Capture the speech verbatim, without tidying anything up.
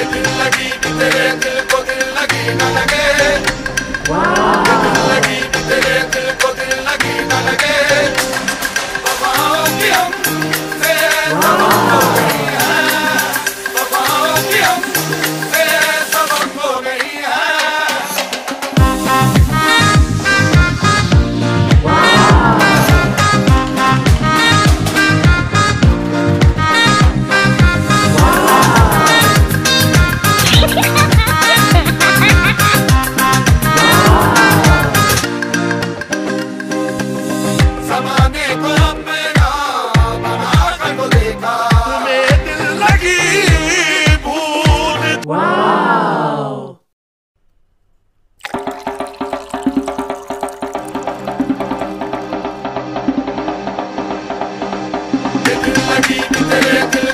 दिल लगी कि तेरे दिल को दिल लगी न लगे, दिल लगी कि तेरे दिल को दिल लगी न लगे। वफाओं की हमसे सबक हो गई है, वफाओं की हमसे सबक हो गई है। ज़माने को अपना बना कर वो देखा, तुम्हें दिल लगी भूल। वाव! दिल लगी कि तेरे दिल